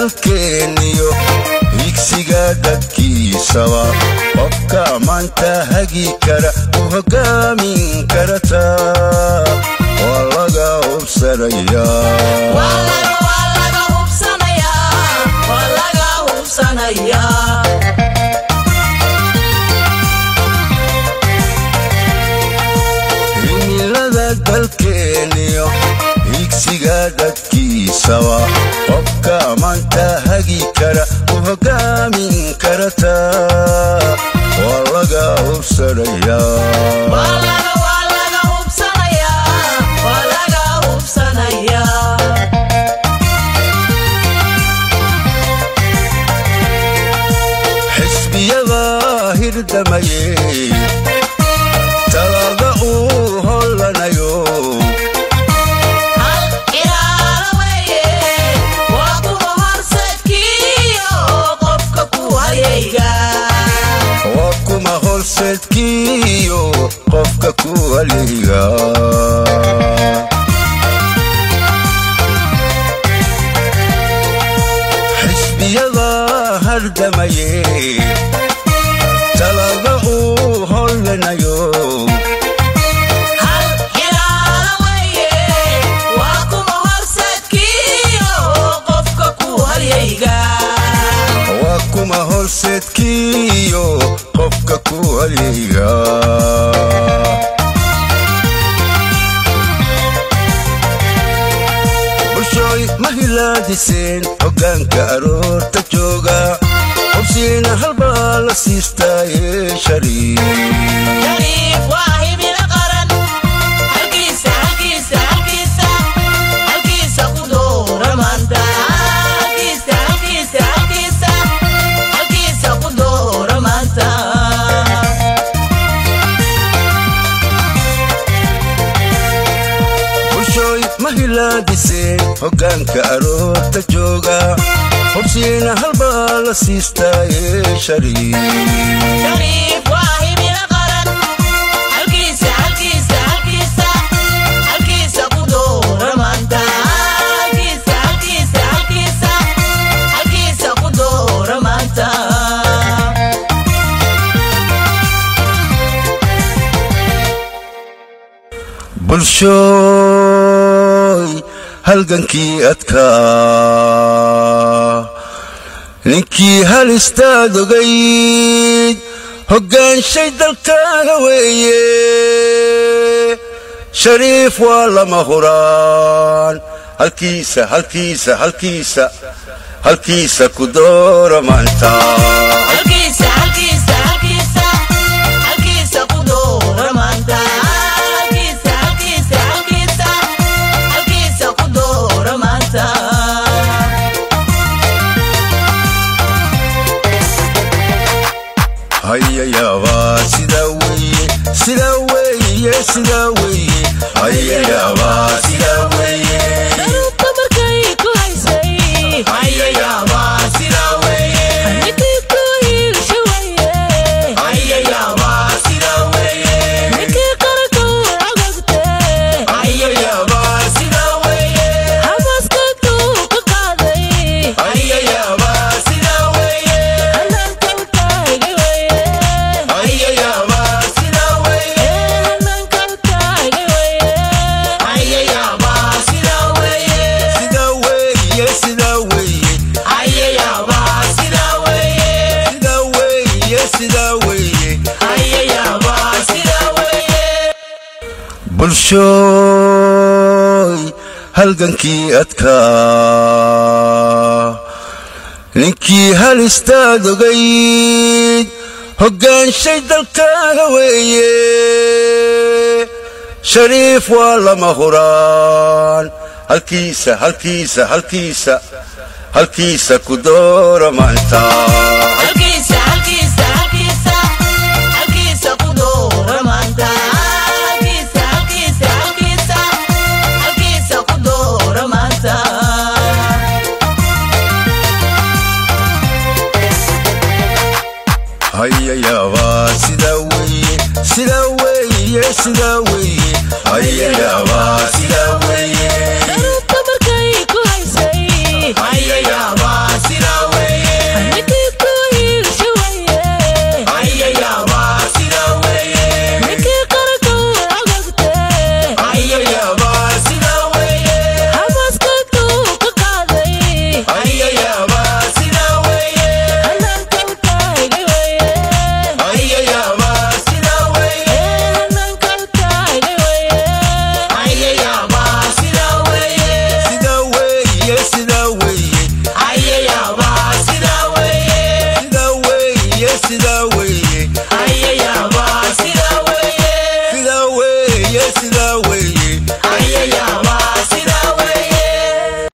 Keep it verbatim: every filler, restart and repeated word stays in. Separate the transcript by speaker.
Speaker 1: dalkeeniyo higsiga dadkiisaba qofka maanta hagi kara u hogaamin karata waa laga hubsanayaa
Speaker 2: waa laga hubsanayaa waa laga hubsanayaa
Speaker 1: dalkeeniyo higsiga dadkiisaba qofka maanta hagi kara u hogaamin karata waa laga hubsanayaa
Speaker 2: waa laga hubsanayaa waa laga hubsanayaa
Speaker 1: xisbiyada hirdamayey talada uu hollanayo
Speaker 2: hal ilaalo weeye waa kuwa horseedkiiyo qofka ku halyayga
Speaker 1: waa kuma horseedkiiyo qofka ku halyayga xisbiyada hardamayey talada uu hollanayo kuma horseedkiiyo qofka ku halyayga bulshooy ma hilaadiseen hoggaanka aroorta jooga hubsiina halbaa la siistaaye shariif
Speaker 2: waa himilo qaran halkiisa halkiisa halkiisa halkiisa ku doora maanta
Speaker 1: mahilaadiseen hoggaanka aroorta jooga hubsiina halbaa la siistaaye
Speaker 2: shariif waa himilo qaran halkiisa halkiisa halkiisa halkiisa ku doora maanta halkiisa halkiisa halkiisa halkiisa ku doora maanta
Speaker 1: bulsho halgankii adkaa ninkii hal istaad ogayd hoggaanshay dalkaaga weeye shariif waa lama huraan halkiisa halkiisa halkiisa halkiisa ku doora maanta
Speaker 2: halkiisa halkiisa halkiisa halkiisa ku doora maanta
Speaker 1: hayayaba sida weeye sida weeye sida weeye hayayaba sida weeye
Speaker 2: daruurta markay ku haysay
Speaker 1: hayayaba sida weeye
Speaker 2: ninkii ku hiilsha weeye
Speaker 1: hayayaba sida weeye
Speaker 2: ninkii qaranka u cogogtee
Speaker 1: hayayaba sida weeye
Speaker 2: xamaaskantuu ka qaaday
Speaker 1: hayayaba sida weeye
Speaker 2: hanaanka u taagay weeye
Speaker 1: hayayaba sida weeye
Speaker 2: hanaanka u taagay weeye
Speaker 1: hayayaba sida weeye sida weeye sida weeye hayayaba sida weeye sida weeye sida weeye hayayaba sida weeye bulshooy halgankii adkaa ninkii hal istaad ogayd hoggaanshay dalkaaga weeye shariif waa lama huraan halkiisa halkiisa halkiisa halkiisa ku doora maanta
Speaker 2: halkiisa halkiisa halkiisa halkiisa ku doora maanta halkiisa halkiisa halkiisa halkiisa ku doora maanta
Speaker 1: hayayaba sida weeye sida weeye sida weeye hayayaba sida weeye
Speaker 2: daruurta markay ku haysay
Speaker 1: hayayaba